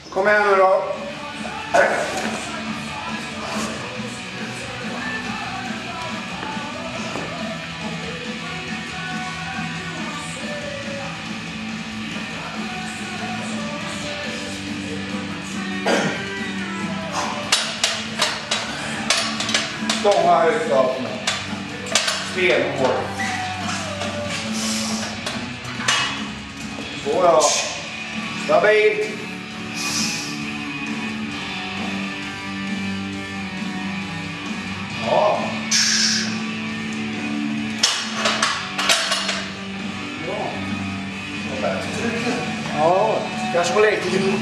Kom igen nu då. Stånga högt upp nu. Stenhård. Så ja. Stabilt. Ja. Ja. Kanske var lite.